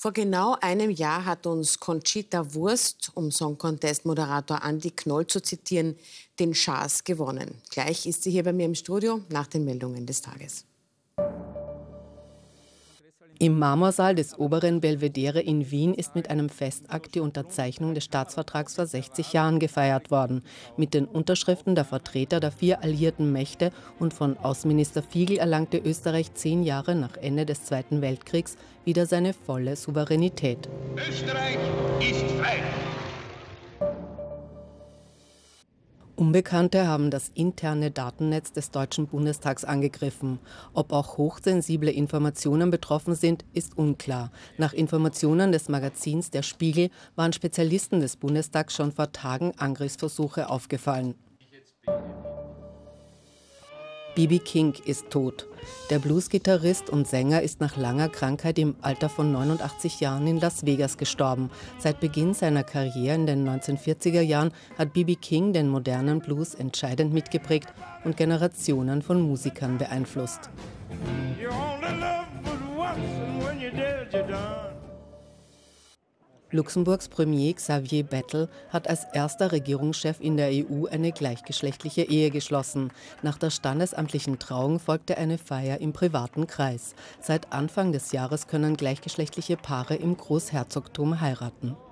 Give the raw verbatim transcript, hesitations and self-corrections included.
Vor genau einem Jahr hat uns Conchita Wurst, um Song Contest-Moderator Andi Knoll zu zitieren, den Schaas gewonnen. Gleich ist sie hier bei mir im Studio nach den Meldungen des Tages. Im Marmorsaal des Oberen Belvedere in Wien ist mit einem Festakt die Unterzeichnung des Staatsvertrags vor sechzig Jahren gefeiert worden. Mit den Unterschriften der Vertreter der vier alliierten Mächte und von Außenminister Fiegel erlangte Österreich zehn Jahre nach Ende des Zweiten Weltkriegs wieder seine volle Souveränität. Österreich ist frei! Unbekannte haben das interne Datennetz des Deutschen Bundestags angegriffen. Ob auch hochsensible Informationen betroffen sind, ist unklar. Nach Informationen des Magazins Der Spiegel waren Spezialisten des Bundestags schon vor Tagen Angriffsversuche aufgefallen. B B King ist tot. Der Bluesgitarrist und Sänger ist nach langer Krankheit im Alter von neunundachtzig Jahren in Las Vegas gestorben. Seit Beginn seiner Karriere in den neunzehnhundertvierziger Jahren hat B B King den modernen Blues entscheidend mitgeprägt und Generationen von Musikern beeinflusst. Luxemburgs Premier Xavier Bettel hat als erster Regierungschef in der E U eine gleichgeschlechtliche Ehe geschlossen. Nach der standesamtlichen Trauung folgte eine Feier im privaten Kreis. Seit Anfang des Jahres können gleichgeschlechtliche Paare im Großherzogtum heiraten.